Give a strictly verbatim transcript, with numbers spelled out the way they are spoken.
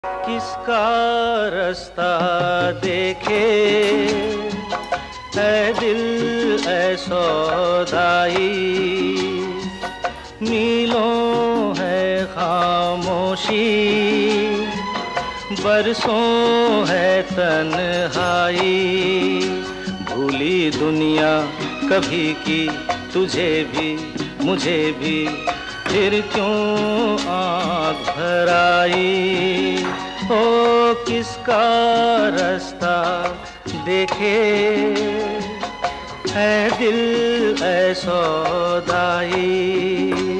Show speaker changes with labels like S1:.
S1: किसका रास्ता देखे ऐ दिल ऐ सौदाई, मीलों है खामोशी, बरसों है तन्हाई। भूली दुनिया कभी की तुझे भी मुझे भी, फिर क्यों आँख भर आई। ओ किसका रास्ता देखे है दिल ऐ सौदाई।